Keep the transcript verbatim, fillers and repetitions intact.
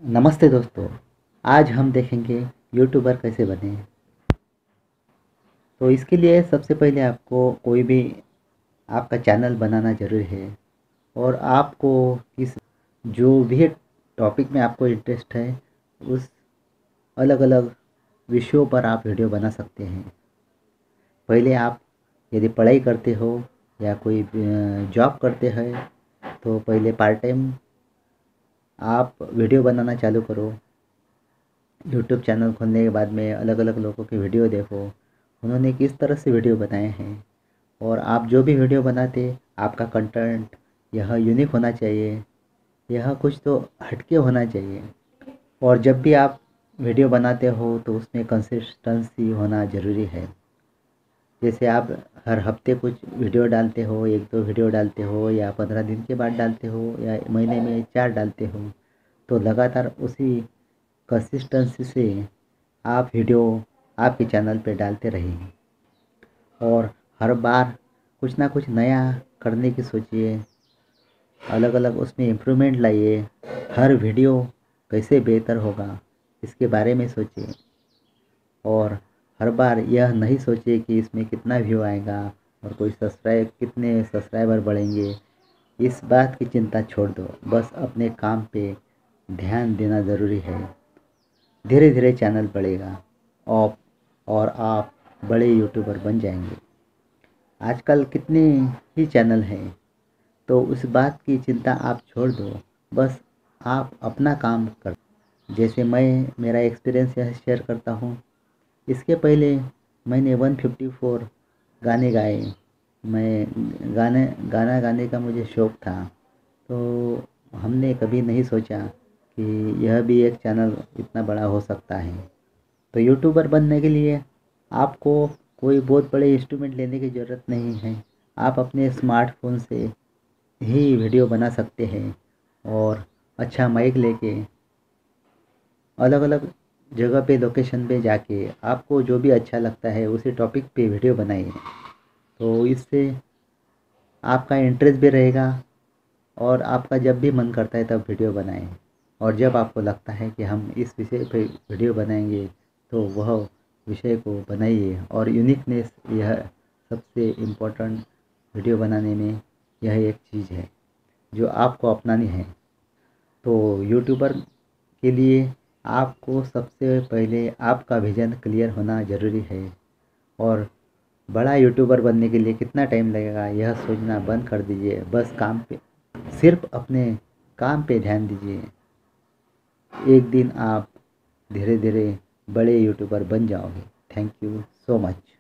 नमस्ते दोस्तों। आज हम देखेंगे यूट्यूबर कैसे बने। तो इसके लिए सबसे पहले आपको कोई भी आपका चैनल बनाना ज़रूरी है और आपको किस जो भी टॉपिक में आपको इंटरेस्ट है उस अलग अलग विषयों पर आप वीडियो बना सकते हैं। पहले आप यदि पढ़ाई करते हो या कोई जॉब करते हैं तो पहले पार्ट टाइम आप वीडियो बनाना चालू करो। यूट्यूब चैनल खोलने के बाद में अलग अलग लोगों के वीडियो देखो, उन्होंने किस तरह से वीडियो बनाए हैं। और आप जो भी वीडियो बनाते आपका कंटेंट यह यूनिक होना चाहिए, यह कुछ तो हटके होना चाहिए। और जब भी आप वीडियो बनाते हो तो उसमें कंसिस्टेंसी होना ज़रूरी है। जैसे आप हर हफ्ते कुछ वीडियो डालते हो, एक दो वीडियो डालते हो या पंद्रह दिन के बाद डालते हो या महीने में चार डालते हो, तो लगातार उसी कंसिस्टेंसी से आप वीडियो आपके चैनल पे डालते रहिए और हर बार कुछ ना कुछ नया करने की सोचिए, अलग अलग उसमें इम्प्रूवमेंट लाइए। हर वीडियो कैसे बेहतर होगा इसके बारे में सोचिए और हर बार यह नहीं सोचिए कि इसमें कितना व्यू आएगा और कोई सब्सक्राइब कितने सब्सक्राइबर बढ़ेंगे। इस बात की चिंता छोड़ दो, बस अपने काम पे ध्यान देना ज़रूरी है। धीरे धीरे चैनल बढ़ेगा और और आप बड़े यूट्यूबर बन जाएंगे। आजकल कितने ही चैनल हैं, तो उस बात की चिंता आप छोड़ दो, बस आप अपना काम कर। जैसे मैं मेरा एक्सपीरियंस यह शेयर करता हूँ। इसके पहले मैंने एक सौ चौवन गाने गाए। मैं गाने गाना गाने का मुझे शौक़ था, तो हमने कभी नहीं सोचा कि यह भी एक चैनल इतना बड़ा हो सकता है। तो यूट्यूबर बनने के लिए आपको कोई बहुत बड़े इंस्ट्रूमेंट लेने की ज़रूरत नहीं है। आप अपने स्मार्टफोन से ही वीडियो बना सकते हैं और अच्छा माइक लेके अलग अलग जगह पे लोकेशन पे जाके आपको जो भी अच्छा लगता है उसी टॉपिक पे वीडियो बनाइए। तो इससे आपका इंटरेस्ट भी रहेगा और आपका जब भी मन करता है तब वीडियो बनाएं। और जब आपको लगता है कि हम इस विषय पे वीडियो बनाएंगे तो वह विषय को बनाइए। और यूनिकनेस यह सबसे इम्पोर्टेंट वीडियो बनाने में यह एक चीज़ है जो आपको अपनानी है। तो यूट्यूबर के लिए आपको सबसे पहले आपका विज़न क्लियर होना ज़रूरी है। और बड़ा यूट्यूबर बनने के लिए कितना टाइम लगेगा यह सोचना बंद कर दीजिए, बस काम पे सिर्फ अपने काम पे ध्यान दीजिए। एक दिन आप धीरे धीरे बड़े यूट्यूबर बन जाओगे। Thank you so much.